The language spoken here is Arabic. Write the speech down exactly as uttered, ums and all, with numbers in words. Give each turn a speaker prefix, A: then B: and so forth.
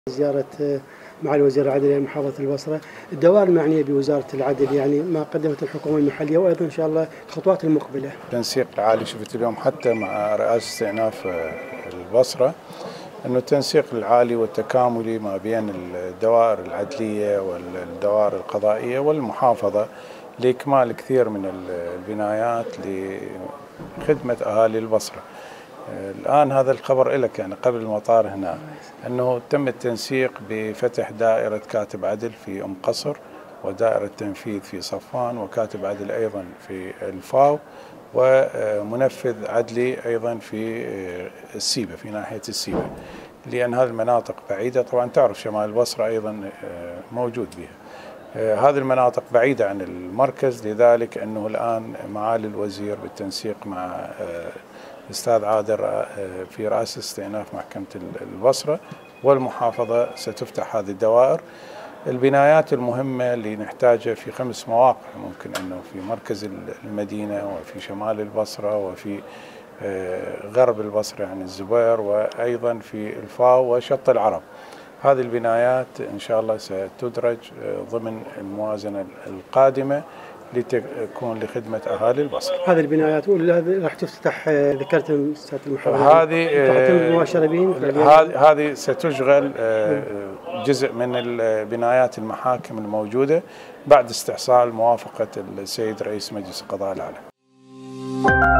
A: زيارة معالي وزير العدل إلى محافظة البصرة، الدوائر المعنية بوزارة العدل يعني ما قدمت الحكومة المحلية وأيضا إن شاء الله الخطوات المقبلة.
B: تنسيق عالي شفت اليوم حتى مع رئاسة استئناف البصرة أنه التنسيق العالي والتكاملي ما بين الدوائر العدلية والدوائر القضائية والمحافظة لإكمال كثير من البنايات لخدمة أهالي البصرة. الآن هذا الخبر لك يعني قبل المطار هنا أنه تم التنسيق بفتح دائرة كاتب عدل في أم قصر ودائرة تنفيذ في صفوان وكاتب عدل أيضا في الفاو ومنفذ عدلي أيضا في السيبة في ناحية السيبة، لأن هذه المناطق بعيدة. طبعا تعرف شمال البصرة أيضا موجود بها هذه المناطق بعيدة عن المركز، لذلك أنه الآن معالي الوزير بالتنسيق مع الأستاذ عادر في رئاسة استئناف محكمة البصرة والمحافظة ستفتح هذه الدوائر. البنايات المهمة اللي نحتاجها في خمس مواقع، ممكن أنه في مركز المدينة وفي شمال البصرة وفي غرب البصرة يعني الزبير وأيضا في الفاو وشط العرب. هذه البنايات إن شاء الله ستدرج ضمن الموازنة القادمة لتكون لخدمة أهالي البصرة.
A: هذه البنايات راح تفتح ذكرت سيادة المحافظ
B: هذه
A: تتم مباشرة بين
B: هذه ستشغل جزء من البنايات المحاكم الموجودة بعد استحصال موافقة السيد رئيس مجلس القضاء الأعلى.